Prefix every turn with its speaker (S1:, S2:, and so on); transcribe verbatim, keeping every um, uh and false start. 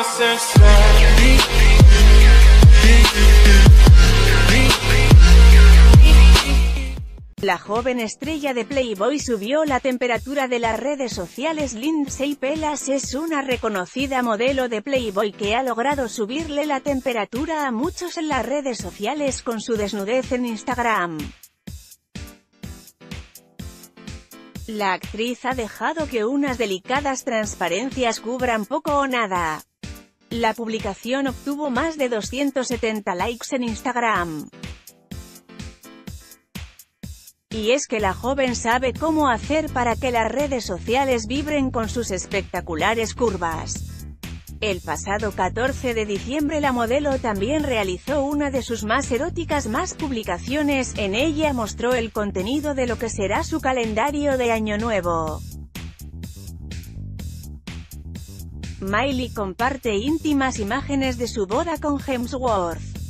S1: La joven estrella de Playboy subió la temperatura de las redes sociales. Lindsay Pelas es una reconocida modelo de Playboy que ha logrado subirle la temperatura a muchos en las redes sociales con su desnudez en Instagram. La actriz ha dejado que unas delicadas transparencias cubran poco o nada. La publicación obtuvo más de doscientos setenta likes en Instagram. Y es que la joven sabe cómo hacer para que las redes sociales vibren con sus espectaculares curvas. El pasado catorce de diciembre la modelo también realizó una de sus más eróticas más publicaciones. En ella mostró el contenido de lo que será su calendario de Año Nuevo. Miley comparte íntimas imágenes de su boda con Hemsworth.